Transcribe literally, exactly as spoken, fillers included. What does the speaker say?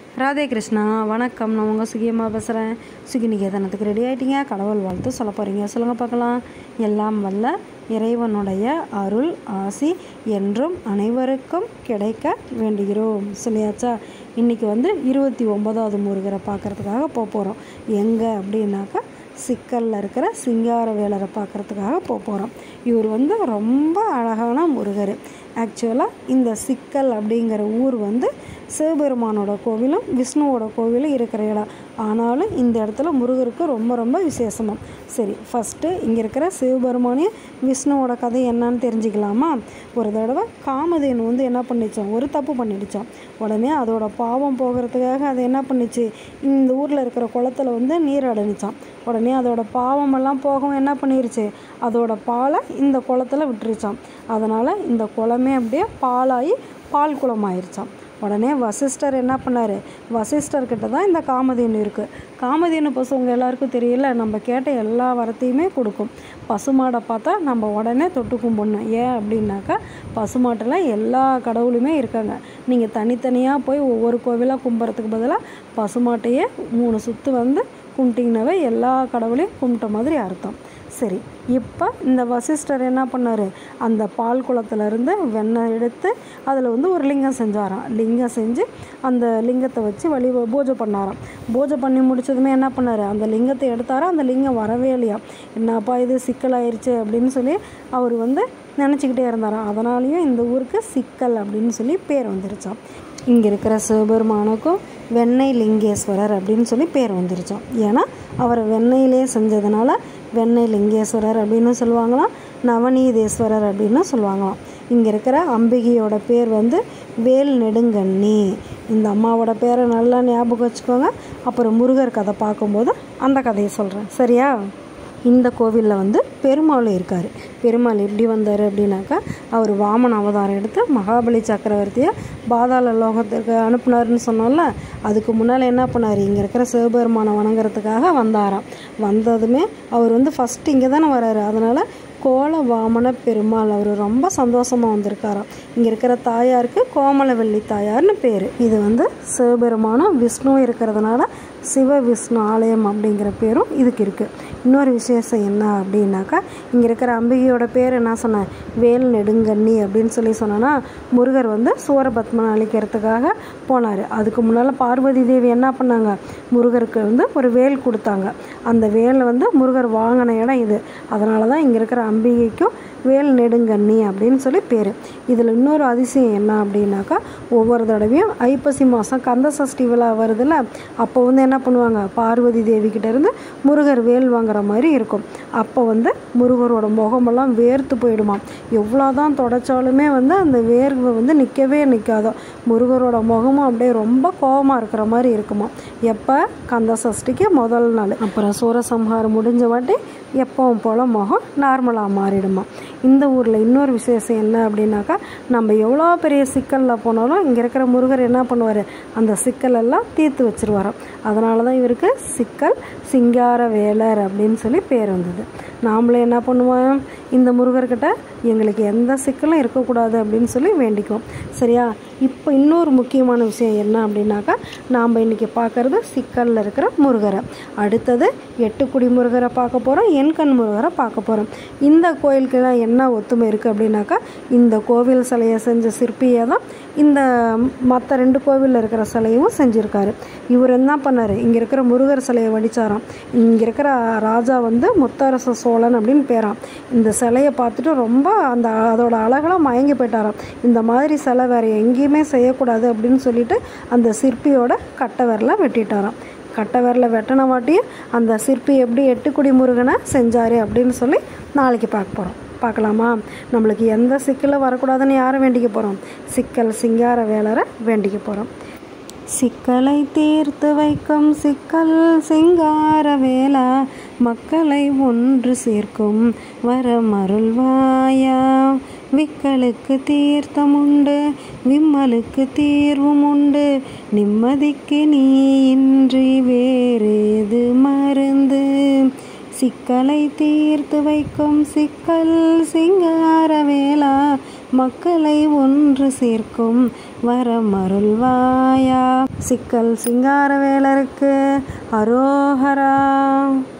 ராதே கிருஷ்ணா, வணக்கம். நான் உங்கள் சுகியம்மா பேசுகிறேன். சுகி நிகேதனத்துக்கு ரெடி ஆகிட்டீங்க. கடவுள் வாழ்த்து சொல்ல போகிறீங்க. சொல்லுங்கள் பார்க்கலாம். எல்லாம் வல்ல இறைவனுடைய அருள் ஆசி என்றும் அனைவருக்கும் கிடைக்க வேண்டுகிறோம். சொல்லியாச்சா? இன்றைக்கி வந்து இருபத்தி ஒன்பதாவது முருகரை பார்க்குறதுக்காக போக போகிறோம். எங்கே அப்படின்னாக்கா சிக்கலில் இருக்கிற சிங்காரவேலரை பார்க்குறதுக்காக போக போகிறோம். இவர் வந்து ரொம்ப அழகான முருகர். ஆக்சுவலாக இந்த சிக்கல் அப்படிங்கிற ஊர் வந்து சிவபெருமானோட கோவிலும் விஷ்ணுவோட கோவிலும் இருக்கிற இடம். ஆனாலும் இந்த இடத்துல முருகருக்கு ரொம்ப ரொம்ப விசேஷமாக. சரி, ஃபஸ்ட்டு இங்கே இருக்கிற சிவபெருமானையும் விஷ்ணுவோட கதை என்னன்னு தெரிஞ்சுக்கலாமா? ஒரு தடவை காமதேனு வந்து என்ன பண்ணிச்சான், ஒரு தப்பு பண்ணிடுச்சான். உடனே அதோட பாவம் போகிறதுக்காக அது என்ன பண்ணிச்சு, இந்த ஊரில் இருக்கிற குளத்தில் வந்து நீர் அடைஞ்சான். உடனே அதோட பாவமெல்லாம் போகவும் என்ன பண்ணிருச்சு, அதோட பாலை இந்த குளத்தில் விட்டுருச்சான். அதனால் இந்த குளமே அப்படியே பாலாகி பால் குளம் ஆயிடுச்சான். உடனே வசிஷ்டர் என்ன பண்ணார், வசிஷ்டர்கிட்ட தான் இந்த காமதேனு இருக்குது. காமதேனு பசு உங்கள் எல்லாருக்கும் தெரியல, நம்ம கேட்ட எல்லா வரத்தையுமே கொடுக்கும். பசுமாடை பார்த்தா நம்ம உடனே தொட்டு கும்பிடணும். ஏன் அப்படின்னாக்கா பசுமாட்டில் எல்லா கடவுளுமே இருக்காங்க. நீங்கள் தனித்தனியாக போய் ஒவ்வொரு கோவிலாக கும்பிட்றதுக்கு பதிலாக பசுமாட்டையே மூணு சுற்று வந்து கும்பிட்டிங்கனாவே எல்லா கடவுளையும் கும்பிட்ட மாதிரி அர்த்தம். சரி, இப்போ இந்த வசிஷ்டர் என்ன பண்ணார், அந்த பால் குளத்துலேருந்து வெண்ணெய் எடுத்து அதில் வந்து ஒரு லிங்கம் செஞ்சாராம். லிங்கம் செஞ்சு அந்த லிங்கத்தை வச்சு வழி பூஜை பண்ணாராம். பூஜை பண்ணி முடிச்சதுமே என்ன பண்ணார், அந்த லிங்கத்தை எடுத்தாராம். அந்த லிங்கம் வரவே இல்லையா. என்னப்பா இது சிக்கலாயிருச்சு அப்படின்னு சொல்லி அவர் வந்து நினச்சிக்கிட்டே இருந்தாராம். அதனாலேயும் இந்த ஊருக்கு சிக்கல் அப்படின்னு சொல்லி பேர் வந்துருச்சான். இங்கே இருக்கிற சிவபெருமானுக்கும் வெண்ணெய் லிங்கேஸ்வரர் அப்படின்னு சொல்லி பேர் வந்துருச்சோம். ஏன்னா அவரை வெண்ணெயிலே செஞ்சதுனால வெண்ணெய் லிங்கேஸ்வரர் அப்படின்னு சொல்லுவாங்களாம், நவநீதேஸ்வரர் அப்படின்னு சொல்லுவாங்களாம். இங்கே இருக்கிற அம்பிகையோட பேர் வந்து வேல் நெடுங்கண்ணி. இந்த அம்மாவோட பேரை நல்லா ஞாபகம் வச்சுக்கோங்க. அப்புறம் முருகர் கதை பார்க்கும்போது அந்த கதையை சொல்கிறேன், சரியா? இந்த கோவிலில் வந்து பெருமாள் இருக்கார். பெருமாள் எப்படி வந்தார் அப்படின்னாக்கா, அவர் வாமன அவதாரம் எடுத்து மகாபலி சக்கரவர்த்தியை பாதாள லோகத்துக்கு அனுப்புனாருன்னு சொன்னோம்ல. அதுக்கு முன்னால் என்ன பண்ணார், இங்கே இருக்கிற சிவபெருமானை வணங்குறதுக்காக வந்தாராம். வந்ததுமே அவர் வந்து ஃபஸ்ட்டு இங்கே தானே வர்றாரு. அதனால் கோல வாமன பெருமாள் அவர் ரொம்ப சந்தோஷமாக வந்திருக்காராம். இங்கே இருக்கிற தாயாருக்கு கோமலவல்லி தாயார்னு பேர். இது வந்து சிவபெருமானும் விஷ்ணு இருக்கிறதுனால சிவ விஷ்ணு ஆலயம் அப்படிங்கிற பேரும் இதுக்கு இருக்குது. இன்னொரு விசேஷம் என்ன அப்படின்னாக்கா, இங்கே இருக்கிற அம்பிகையோட பேர் என்ன சொன்னேன், வேல் நெடுங்கண்ணி அப்படின்னு சொல்லி சொன்னோன்னா, முருகர் வந்து சூரபத்மனை அழிக்கிறதுக்காக போனார். அதுக்கு முன்னால் பார்வதி தேவி என்ன பண்ணாங்க, முருகருக்கு வந்து ஒரு வேல் கொடுத்தாங்க. அந்த வேலை வந்து முருகர் வாங்கின இடம் இது. அதனால தான் இங்கே இருக்கிற அம்பிகைக்கும் வேல் நெடுங்கண்ணி அப்படின்னு சொல்லி பேர். இதில் இன்னொரு அதிசயம் என்ன அப்படின்னாக்கா, ஒவ்வொரு தடவையும் ஐப்பசி மாதம் கந்த சஷ்டி விழா வருதுல்ல, அப்போ வந்து என்ன பண்ணுவாங்க, பார்வதி தேவிக்கிட்ட இருந்து முருகர் வேல் வாங்குற மாதிரி இருக்கும். அப்போ வந்து முருகரோட முகமெல்லாம் வேர்த்து போயிடுமா. எவ்வளோ தான் தொடச்சாலுமே வந்து அந்த வேர்வை வந்து நிற்கவே நிற்காதோ. முருகரோட முகமும் அப்படியே ரொம்ப கோபமாக இருக்கிற மாதிரி இருக்குமா. எப்போ, கந்த சஷ்டிக்கு முதல் நாள். அப்புறம் சூரசம்ஹாரம் முடிஞ்ச வாட்டி எப்பவும் போல் முகம் நார்மலாக மாறிடுமா. இந்த ஊரில் இன்னொரு விசேஷம் என்ன அப்படின்னாக்கா, நம்ம எவ்வளோ பெரிய சிக்கலில் போனாலும் இங்கே இருக்கிற முருகர் என்ன பண்ணுவார், அந்த சிக்கலெல்லாம் தீர்த்து வச்சுருவாராம். அதனால தான் இவருக்கு சிக்கல் சிங்காரவேலர் அப்படின்னு சொல்லி பேர் வந்தது. நாமளே என்ன பண்ணுவோம், இந்த முருகர்கிட்ட எங்களுக்கு எந்த சிக்கலும் இருக்கக்கூடாது அப்படின்னு சொல்லி வேண்டிக்குவோம், சரியா? இப்போ இன்னொரு முக்கியமான விஷயம் என்ன அப்படின்னாக்கா, நாம் இன்றைக்கி பார்க்குறது சிக்கலில் இருக்கிற முருகரை. அடுத்தது எட்டுக்குடி முருகரை பார்க்க போகிறோம், எண்கண் முருகரை பார்க்க போகிறோம். இந்த கோயிலுக்கெல்லாம் என்ன ஒத்துமை இருக்குது அப்படின்னாக்கா, இந்த கோவில் சிலையை செஞ்ச சிற்பியை தான் இந்த மற்ற ரெண்டு கோவிலில் இருக்கிற சிலையும் செஞ்சுருக்காரு. இவர் என்ன பண்ணார், இங்கே இருக்கிற முருகர் சிலையை வடித்தாராம். இங்கே இருக்கிற ராஜா வந்து முத்தரச சோழன் அப்படின்னு பேராம். இந்த சிலையை பார்த்துட்டு ரொம்ப அந்த அதோட அழகெல்லாம் மயங்கி போயிட்டாராம். இந்த மாதிரி சிலை வேறு எங்கேயுமே செய்யக்கூடாது அப்படின்னு சொல்லிட்டு அந்த சிற்பியோட கட்டை விரலை வெட்டிட்டாராம். கட்டை விரலை வெட்டின வாட்டியும் அந்த சிற்பி எப்படி எட்டுக்குடி முருகனை செஞ்சார் அப்படின்னு சொல்லி நாளைக்கு பார்க்க போகிறோம். பார்க்கலாமா? நம்மளுக்கு எந்த சிக்கலும் வரக்கூடாதுன்னு யாரை வேண்டிக்க போகிறோம், சிக்கல் சிங்காரவேலரை வேண்டிக்க போகிறோம். சிக்கலை தீர்த்து வைக்கும் சிக்கல் சிங்காரவேலா, மக்களை ஒன்று சேர்க்கும் வரமருள்வாயா. விக்கலுக்கு தீர்த்தம் உண்டு, விம்மலுக்கு தீர்வும் உண்டு, நிம்மதிக்கு நீ இன்றி வேறேது மருந்து. சிக்கலை தீர்த்து வைக்கும் சிக்கல் சிங்காரவேலா, மக்களை ஒன்று சேர்க்கும் வரமருள்வாயா. சிக்கல் சிங்காரவேலருக்கு அரோகரா.